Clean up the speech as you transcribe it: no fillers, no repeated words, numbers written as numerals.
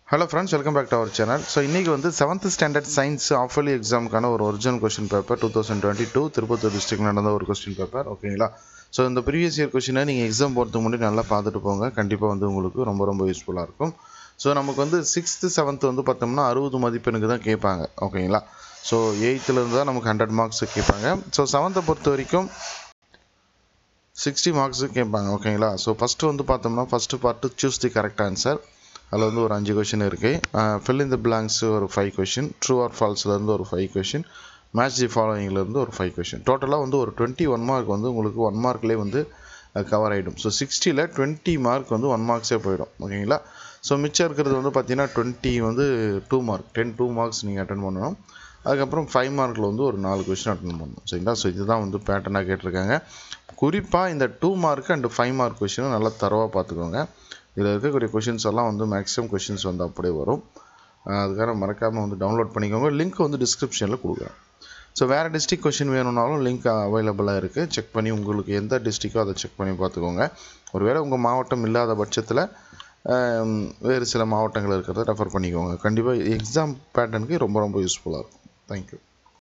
Hello friends, welcome back to our channel. So இன்னைக்கு வந்து 7th standard science half-yearly examக்கான ஒரு original question paper 2022 Tirupattur district நடந்த ஒரு question paper ஓகேங்களா. ஸோ இந்த ப்ரீவியஸ் இயர் கொஸ்டினை நீங்கள் எக்ஸாம் போகிறதுக்கு முன்னாடி நல்லா பார்த்துட்டு போங்க. கண்டிப்பாக வந்து உங்களுக்கு ரொம்ப யூஸ்ஃபுல்லாக இருக்கும். ஸோ நமக்கு வந்து 6th 7th வந்து பார்த்தோம்னா 60 மதிப்பெண்ணுக்கு தான் கேட்பாங்க ஓகேங்களா. ஸோ 8th தான் நமக்கு 100 மார்க்ஸ் கேட்பாங்க. ஸோ 7th பொறுத்த வரைக்கும் 60 மார்க்ஸ் கேட்பாங்க ஓகேங்களா. ஸோ ஃபஸ்ட்டு வந்து பார்த்தோம்னா first part choose the correct answer. அதில் வந்து ஒரு 5 கொஷின் இருக்குது. ஃபில் இன் தி பிளாங்க்ஸ் ஒரு 5 கொஷின், ட்ரூ ஆர் ஃபால்ஸ்லேருந்து ஒரு 5 கொஷின், மேட்ச் தி ஃபாலோயிங்லேருந்து ஒரு 5 கொஷின். டோட்டலாக வந்து ஒரு 21 மார்க் வந்து உங்களுக்கு 1 மார்க்லேயே வந்து கவர் ஆகிடும். ஸோ 60ல் 20 மார்க் வந்து 1 மார்க்ஸே போயிடும் ஓகேங்களா. ஸோ மிச்சம் இருக்கிறது வந்து பார்த்தீங்கன்னா 20 வந்து 2 மார்க், 2 மார்க்ஸ் நீங்கள் அட்டன் பண்ணணும். அதுக்கப்புறம் 5 மார்க்கில் வந்து ஒரு 4 கொஷின் அட்டன் பண்ணணும் சரிங்களா. ஸோ இதுதான் வந்து பேட்டர்னாக கேட்டிருக்காங்க. குறிப்பாக இந்த 2 மார்க் அண்ட் 5 மார்க் கொஷினை நல்லா தரவாக பார்த்துக்கோங்க. இதில் இருக்கக்கூடிய கொஷின்ஸ் எல்லாம் வந்து மேக்ஸிமம் கொஷின்ஸ் வந்து அப்படியே வரும். அதுக்காக மறக்காமல் வந்து டவுன்லோட் பண்ணிக்கோங்க. லிங்க் வந்து டிஸ்கிரிப்ஷனில் கொடுக்குறேன். ஸோ வேறு டிஸ்ட்ரிக் கொஷின் வேணும்னாலும் லிங்க் அவைலபிளாக இருக்குது. செக் பண்ணி உங்களுக்கு எந்த டிஸ்ட்ரிக்கோ அதை செக் பண்ணி பார்த்துக்கோங்க. ஒருவேளை உங்கள் மாவட்டம் இல்லாத பட்சத்தில் வேறு சில மாவட்டங்கள் இருக்கிறத ரெஃபர் பண்ணிக்கோங்க. கண்டிப்பாக எக்ஸாம் பேட்டர்னுக்கு ரொம்ப யூஸ்ஃபுல்லாக இருக்கும். தேங்க்யூ.